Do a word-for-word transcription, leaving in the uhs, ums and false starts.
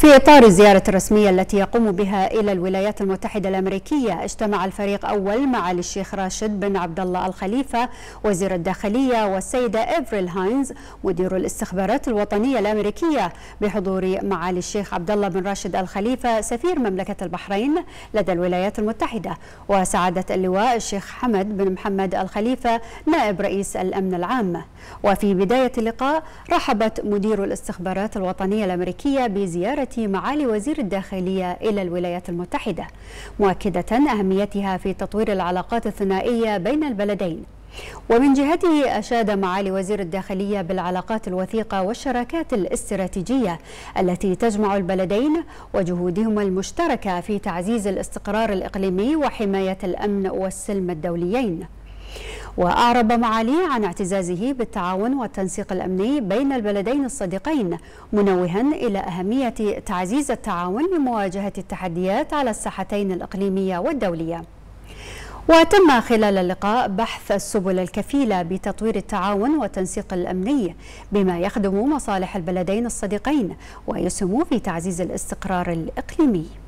في إطار الزيارة الرسمية التي يقوم بها إلى الولايات المتحدة الأمريكية، اجتمع الفريق أول معالي الشيخ راشد بن عبد الله الخليفة وزير الداخلية والسيدة إفريل هاينز مدير الاستخبارات الوطنية الأمريكية بحضور معالي الشيخ عبد الله بن راشد الخليفة سفير مملكة البحرين لدى الولايات المتحدة، وسعادة اللواء الشيخ حمد بن محمد الخليفة نائب رئيس الأمن العام. وفي بداية اللقاء رحبت مدير الاستخبارات الوطنية الأمريكية بزيارة معالي وزير الداخلية إلى الولايات المتحدة، مؤكدة أهميتها في تطوير العلاقات الثنائية بين البلدين. ومن جهته أشاد معالي وزير الداخلية بالعلاقات الوثيقة والشراكات الاستراتيجية التي تجمع البلدين وجهودهما المشتركة في تعزيز الاستقرار الإقليمي وحماية الأمن والسلم الدوليين. وأعرب معاليه عن اعتزازه بالتعاون والتنسيق الأمني بين البلدين الصديقين، منوها إلى أهمية تعزيز التعاون لمواجهة التحديات على الساحتين الإقليمية والدولية. وتم خلال اللقاء بحث السبل الكفيلة بتطوير التعاون والتنسيق الأمني بما يخدم مصالح البلدين الصديقين ويسهم في تعزيز الاستقرار الإقليمي.